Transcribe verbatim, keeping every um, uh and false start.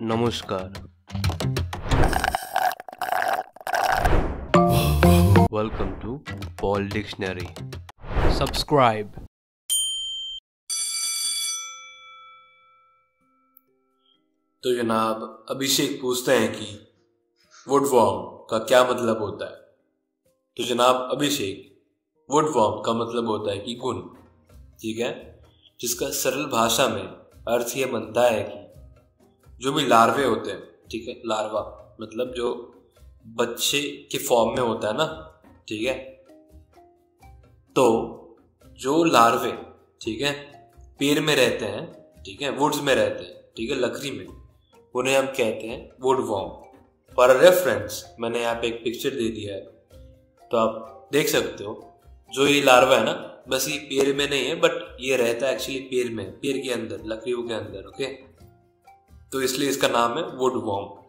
नमस्कार। Welcome to Paul dictionary. Subscribe. तो जनाब अभिषेक पूछते हैं कि वुडवर्म का क्या मतलब होता है। तो जनाब अभिषेक, वुडवर्म का मतलब होता है कि घुन, ठीक है, जिसका सरल भाषा में अर्थ ये बनता है कि जो भी लार्वे होते हैं, ठीक है, लार्वा मतलब जो बच्चे के फॉर्म में होता है ना, ठीक है, तो जो लार्वे, ठीक है, पेड़ में रहते हैं, ठीक है, वुड्स में रहते हैं, ठीक है, लकड़ी में, उन्हें हम कहते हैं वुडवर्म। फॉर रेफरेंस मैंने यहाँ पे एक पिक्चर दे दिया है, तो आप देख सकते हो। जो ये लार्वा है ना, बस ये पेड़ में नहीं है, बट ये रहता है एक्चुअली पेड़ में, पेड़ के अंदर, लकड़ियों के अंदर, ओके। तो इसलिए इसका नाम है वुडवर्म।